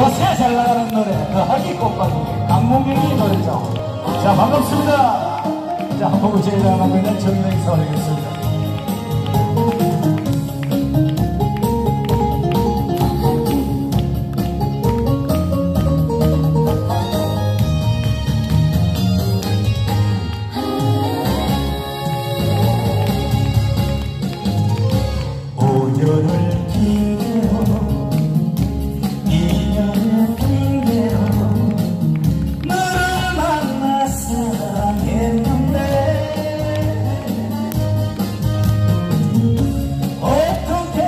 요새 잘 나가는 노래 더하기곱하기 강문경이 노래죠. 자, 반갑습니다. 자, 합포구지회 장하고 있는 정인호 인사 올리겠습니다. 오늘을 핑계로 인연을 핑계로 너를 만나 사랑했는데 어떻게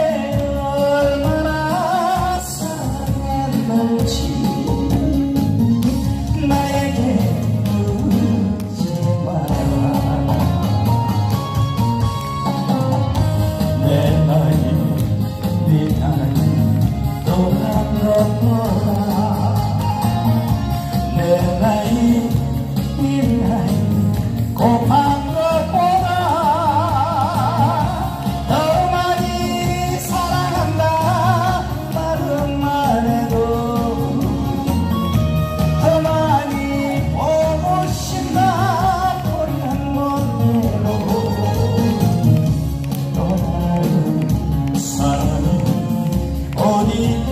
얼마나 사랑했는지 나에게 묻지 마라. 내 나이 네 나이 돌아보라. 내 나이 네 나이 곱한 것보다 더 많이 사랑한다 말은 해도 더 많이 보고 싶다 보면 못해도 또 다른 사랑은 어디